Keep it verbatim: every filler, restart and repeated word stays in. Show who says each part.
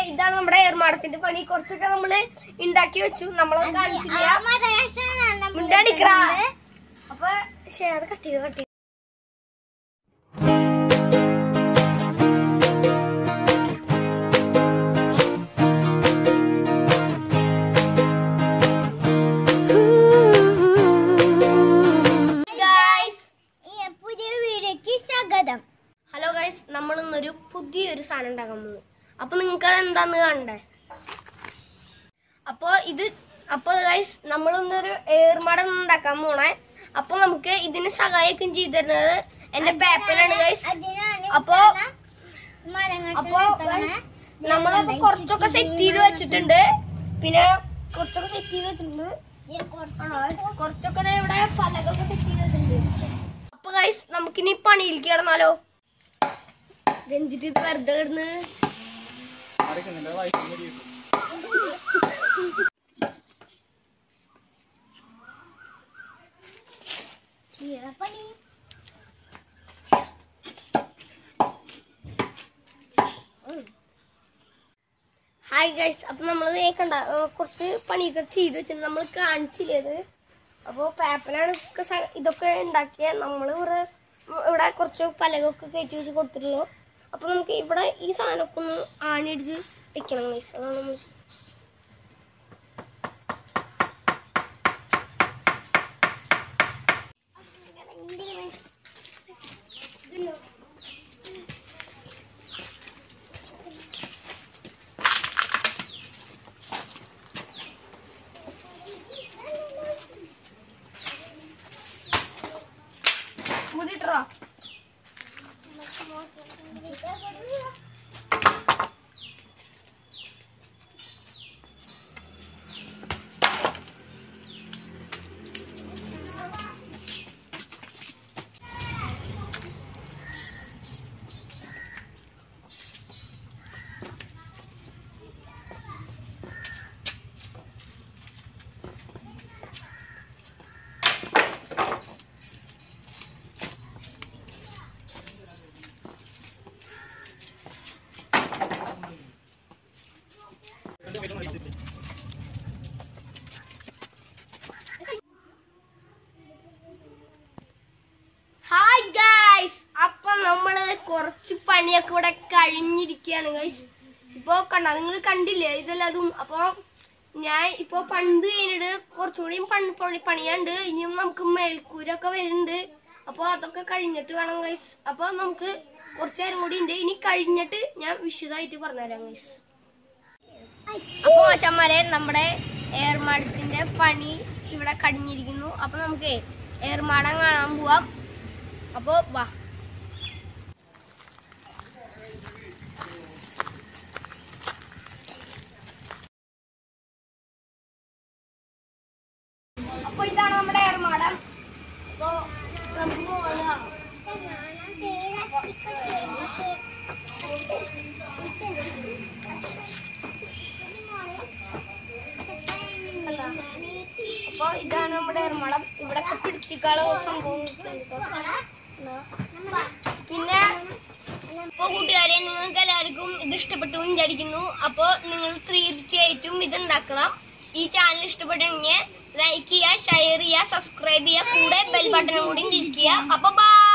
Speaker 1: ഇതാണ് നമ്മുടെ ഏർമാടത്തിന്റെ പണി. കുറച്ചൊക്കെ നമ്മള് ഉണ്ടാക്കി വെച്ചു, നമ്മളത് കാണിച്ചില്ല. അപ്പൊ ശരി, അത് കട്ട് ചെയ്ത് കട്ട് ചെയ്ത് ഹലോ ഗൈസ്, നമ്മളിന്നൊരു പുതിയൊരു സാധനം ഉണ്ടാക്കാൻ പോകുന്നു. അപ്പൊ നിങ്ങൾക്ക് അത് എന്താന്ന് കാണണ്ടേ? അപ്പൊ ഇത് അപ്പൊ ഗൈസ് നമ്മളിന്നൊരു ഏർമാടം ഉണ്ടാക്കാൻ പോണേ. അപ്പൊ നമുക്ക് ഇതിന് സഹായിക്കും ചെയ്തിരുന്നത് എന്റെ പേപ്പറാണ് ഗൈസ്. അപ്പൊ അപ്പൊ നമ്മളിപ്പോ കുറച്ചൊക്കെ സെറ്റ് ചെയ്ത് വെച്ചിട്ടുണ്ട്. പിന്നെ കുറച്ചൊക്കെ സെറ്റ് ചെയ്ത് വെച്ചിട്ടുണ്ട് കുറച്ചൊക്കെ ഇവിടെ പലകൊക്കെ സെറ്റ് ചെയ്ത് വെച്ചിട്ടുണ്ട്. അപ്പൊ ഗൈസ് നമുക്കിനി പണിയിലേക്ക് കിടന്നാലോ? രഞ്ജിത്ത് ഇത് വെറുതെ കിടന്ന് ഹായ് ഗൈസ്. അപ്പൊ നമ്മള് കണ്ട കുറച്ച് പണിയൊക്കെ ചെയ്ത് വെച്ചിട്ടുണ്ട്, നമ്മൾ കാണിച്ചില്ലേത്. അപ്പൊ പേപ്പറാണ് ഇതൊക്കെ ഉണ്ടാക്കിയ. നമ്മള് ഇവിടെ ഇവിടെ കുറച്ച് പലകൊക്കെ കയറ്റി വെച്ച് കൊടുത്തിട്ടുള്ളൂ. അപ്പൊ നമുക്ക് ഇവിടെ ഈ സാധനമൊക്കെ ഒന്ന് ആണിയടിച്ച് വെക്കണം ഗൈസ്. അതാണ് നമ്മൾ മുടിട്ടോ. Hi guys. അപ്പൊ നമ്മള് കുറച്ച് പണിയൊക്കെ ഇവിടെ കഴിഞ്ഞിരിക്കുകയാണ് ഗൈസ്. ഇപ്പൊ കണ്ട, നിങ്ങൾ കണ്ടില്ലേ ഇതെല്ലാതും. അപ്പൊ ഞാൻ ഇപ്പൊ പണ്ട് കഴിഞ്ഞിട്ട് കുറച്ചുകൂടിയും പണി പണിയുണ്ട്. ഇനിയും നമുക്ക് മേൽക്കൂരൊക്കെ വരുന്നുണ്ട്. അപ്പൊ അതൊക്കെ കഴിഞ്ഞിട്ട് വേണം ഗൈസ്. അപ്പൊ നമുക്ക് കുറച്ച് നേരം കൂടി ഉണ്ട്. ഇനി കഴിഞ്ഞിട്ട് ഞാൻ വിശദമായിട്ട് പറഞ്ഞുതരാം ഗൈസ്. അപ്പൊ അച്ഛന്മാരെ, നമ്മുടെ ഏർമാടത്തിന്റെ പണി ഇവിടെ കഴിഞ്ഞിരിക്കുന്നു. അപ്പൊ നമുക്ക് ഏർമാടം കാണാൻ പോവാം. അപ്പൊ വാ. അപ്പൊ ഇതാണ് നമ്മുടെ ഏർമാടം. അപ്പൊ നമുക്ക് പോകാം. അപ്പൊ ഇതാണ് നമ്മുടെ ഏർമാടം. ഇവിടെ പിടിച്ചിക്കാനുള്ള സംഭവം. പിന്നെ ഇപ്പൊ കൂട്ടുകാരെ, നിങ്ങൾക്ക് എല്ലാവർക്കും ഇത് ഇഷ്ടപ്പെട്ടു വിചാരിക്കുന്നു. അപ്പൊ നിങ്ങൾ തീർച്ചയായിട്ടും ഇത് ഉണ്ടാക്കണം. ഈ ചാനൽ ഇഷ്ടപ്പെട്ടെങ്കിൽ ലൈക്ക് ചെയ്യുക, ഷെയർ ചെയ്യുക, സബ്സ്ക്രൈബ് ചെയ്യുക, കൂടെ ബെൽ ബട്ടണും കൂടി ക്ലിക്ക് ചെയ്യുക. അപ്പൊ ബൈ.